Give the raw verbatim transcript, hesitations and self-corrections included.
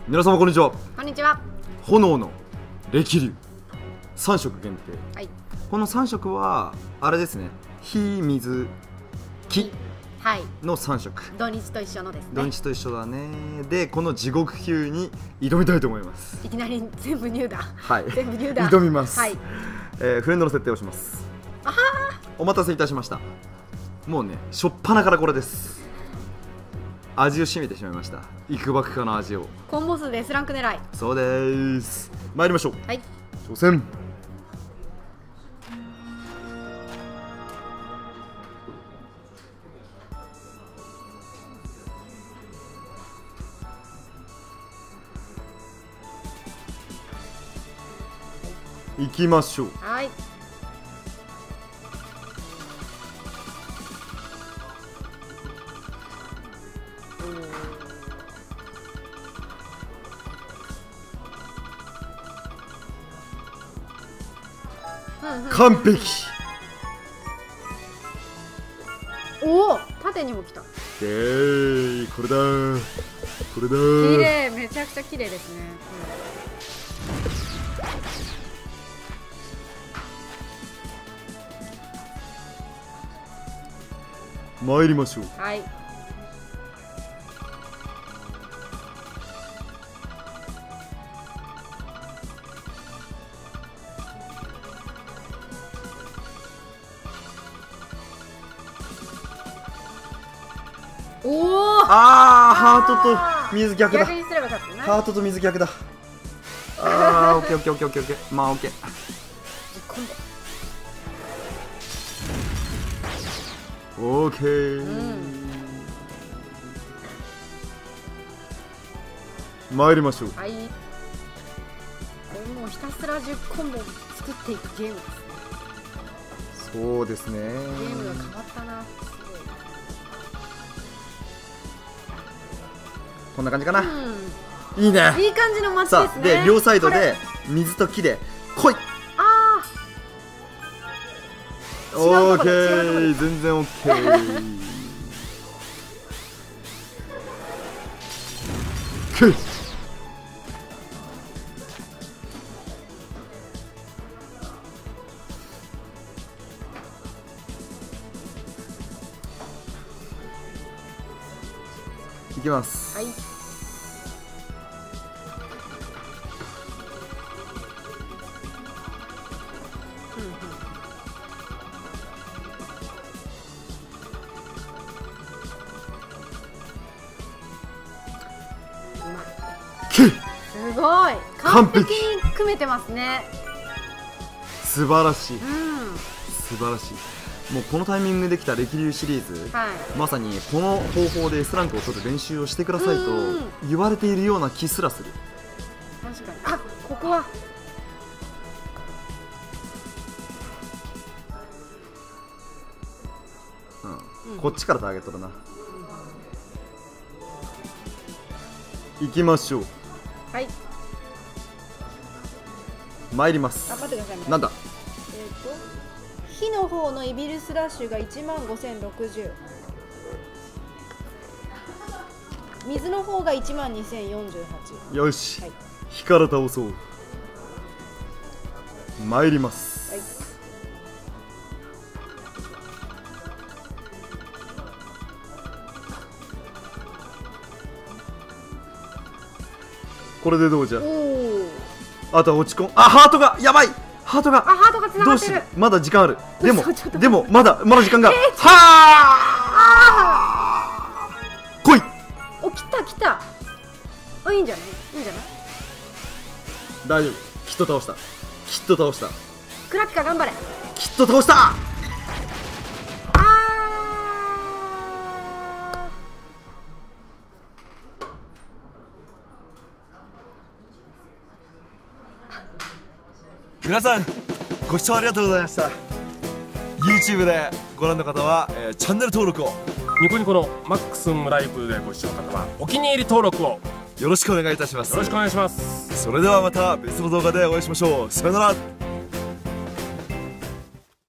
皆様こんにちは。 こんにちは。 炎の歴流さん色限定、 はい、 このさん色はあれですね、火水木のさん色、 土日と一緒のですね。 土日と一緒だね。でこの地獄級に挑みたいと思います。 いきなり全部ニューだ。 はい、 全部ニューだ。 挑みます。 はい、 えー、フレンドの設定をします。 あはお待たせいたしました。もうね、しょっぱなからこれです。味を占めてしまいました。幾ばくかの味を。 コンボ数で S ランク狙い。 そうです。参りましょう。 はい、 挑戦。行きましょう。 はい、 完璧。 おお、縦にも来た。 えー、これだこれだ。 綺麗、めちゃくちゃ綺麗ですね。 参りましょう。 はい、おお、 あー、ハートと水逆だ。 逆にすればよかったな。 ハートと水逆だ。あー、オッケーオッケーオッケーオッケーオッケー。まあオッケー。オーケー、うん、参りましょう。 はい、これもうひたすらじゅっコンボ作っていくゲームですね。 そうですね。 ゲームが変わったな。 こんな感じかな、 うん、 いいね。 いい感じの街ですね。 さあ、で両サイドで水と木で来い。 あー、オーケー、全然オッケー。くっ、いきます。 はい、すごい完璧に組めてますね。 素晴らしい、 うん、 素晴らしい。もうこのタイミングできた歴流シリーズ、 はい、 まさにこの方法で S ランクを取る練習をしてくださいと言われているような気すらする。 確かに。あ、ここはうん、うん、こっちからターゲットだな。行きましょう。 はい、 参ります。 頑張ってください。 なんだ。 えっと火の方のイビルスラッシュがいちまんごせんろくじゅう、水の方がいちまんにせんよんじゅうはち。 よし、 はい、 火から倒そう。参ります。 はい、 これでどうじゃ。 おお、 あとは落ち込ん。あ、ハートがやばい。ハートが、 あ、ハートがつながってる。 どうしてまだ時間ある。でもでも待まだまだ時間が、 えー、 はあ、来い。 お、来た来た。あ、いいんじゃない、いいんじゃない。 大丈夫、きっと倒した。きっと倒した。 クラピカ頑張れ。 きっと倒した。 あ皆さんご視聴ありがとうございました。 YouTube でご覧の方は、えー、チャンネル登録を、 ニコニコのマックスンライブでご視聴の方はお気に入り登録をよろしくお願いいたします。 よろしくお願いします。 それではまた別の動画でお会いしましょう。さよなら。